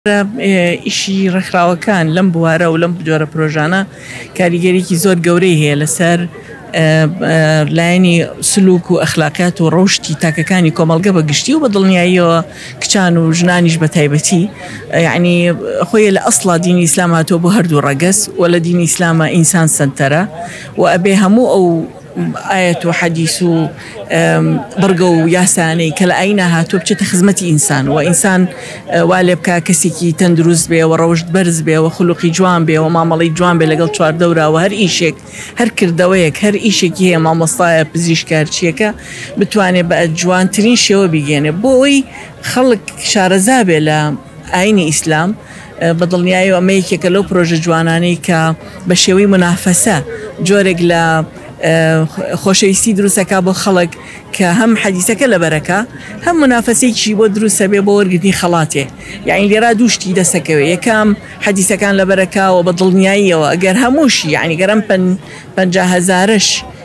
ئیشی ڕێکخراوەکان لەم بوارە و لەم جۆرە پرۆژانە کاریگەریەکی زۆر گەورەی هەیە لەسەر لایەنی سلوک و ئەخلاقیات و ڕەوشتی تاکەکانی کۆمەڵگە بەگشتی و بە دڵنیاییەوە کچان و ژنانیش بە تایبەتی، یعنی خۆی لە ئەسڵا دینی ئیسلام هاتۆ بۆ هەردوو ڕەگەس و لە دینی ئیسلامە ئینسان سەنتەرە و ئەبێ هەموو ئەو ئاەت و حەدیث و بڕگە و یاسانەی کە لە ئاینە هاتووە بچێتە خزمەتی ئینسان و ئینسان وا لێ بکە کەسێکی تەندروست بێ و ڕەوشت بەرز بێ و خولوقی جوان بێ و مامەڵی جوان بێ لەگەڵ چواردەوراوە هەر ئیشێک هەر کردەوەیەک هەر ئیشێکی هەیە مامۆستایە پزیشکارچیەکە بتوانێت بە جوانترین شێوە بیگەێنێ بۆ ئەوی خەڵک شارەزا بێ لە ئاینی ئیسلام. بە دڵنیایی ئەمە یەکێکە لەو پرۆژە جوانانەی کە بە شێوەی منافەسە جۆرێک لە خۆشەویستی دروستەکە بۆ خەڵک کە هەم حەدیثەکە لەبەرەکە هەم منافەسێکی بۆ دروستە بێ بۆ وەرگرتنی خەڵاتێ، یعنی لێرا دووشتی دەسەکەوێ یەکەم حەدیثەکان لەبەرەکەەوە بە دڵنیاییەوە ئەگەر هەمووشی یعنی گەرم 50,000ش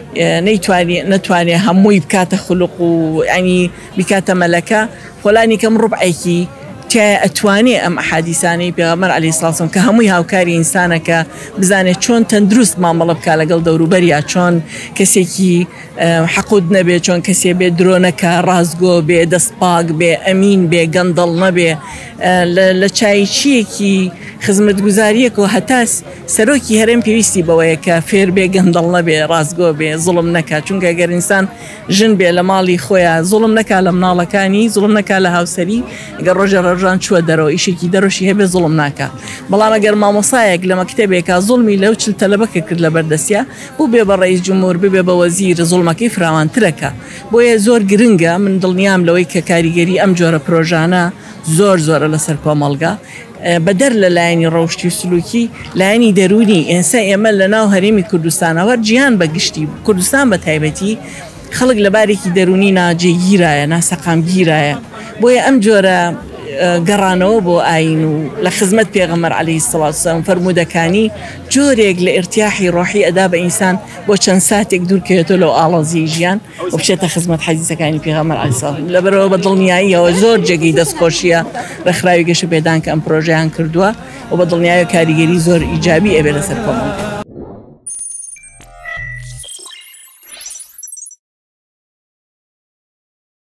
نەتوانێت هەمووی بکاتە خولق و ینی بکاتە مەلەکە فۆلانی کەم ڕوبعێکی ئەتوانێ ئەم ئەحادیثانەی پێغەمبەر عەلەیهی سڵاو وسەلام کە هەمووی هاوکاری ئینسانەکە بزانێت چۆن تەندروست مامەڵە بکا لەگەڵ دەوروبەریا، چۆن کەسێکی حەقود نەبێ، چۆن کەسێ بێ درۆنەکە ڕازگۆ بێ، دەستپاک بێ، ئەمین بێ، گەندەڵ نەبێ، لە چایچیەکی خزمەتگوزاریەکەوە هەتا سەرۆکی هەرێم پێویستی بەوەیە کە فێر بێ، گەندەڵ نەبێ، ڕازگۆ بێ، زوڵم نەکات، چونکە ئەگەر ئینسان ژن بێ لە ماڵی خۆیان زوڵم نەکات لە مناڵەکانی، زوڵم نەکات لە هاوسەری، ئەگەر ڕۆژە ڕۆژان چووە دەرەوە ئیشێکی دەرۆشی هەبێ زوڵم ناکات. بەڵام ئەگەر مامۆسایەک لە مەکتەبێکە زوڵمی لەو چل تەلەبەکە کرد لە بەردەستیا بوو بێ بە ڕەئیس جمهور ببێ بە وەزیر زوڵمەکەی فراوانترەکە. بۆیە زۆر گرنگە، من دڵنیام لەوەی کە کاریگەری ئەم جۆرە پرۆژانە زۆر زۆرە لەسەر کۆمەڵگە بەدەر لە لایەنی ڕەوشتی و سلوکی لایەنی دەرونی ئێستا ئێمە لە ناو هەرێمی کوردستانەوە جیهان بەگشتی کوردستان بە تایبەتی خەڵک لە بارێکی دەرونی ناجێگیرایە، ناسەقامگیرایە. بۆیە ئەم جۆرە گەڕانەوە بۆ ئاین و لە خزمەت پێغەمبەر عەلەیهی سڵاو وسەلام فەرمودەکانی جۆرێک لە ئیرتیاحی ڕۆحی ئەدا بە ئینسان بۆ چەند ساتێک دوورکەوێتەوە لەو ئاڵەزی ژیان و بچێتە خزمەت حەدیثەکانی پێغەمبەر عەلەیهی سڵاو وسەلام. لەبەرەوە بە دڵنیاییەوە زۆر جێگەی دەستخۆشیە ڕێکخراوی گەشە پێدان کە ئەم پرۆژەیان کردووە و بە دڵنیاییەوە کاریگەری زۆر ئیجابی ئەبێ لەسەر کۆمەڵگە.